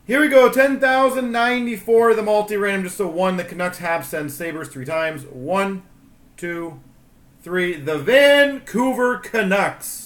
Here we go, 10,094, the multi-random, just a 1. The Canucks have sent Sabres 3 times. 1, 2, 3. The Vancouver Canucks.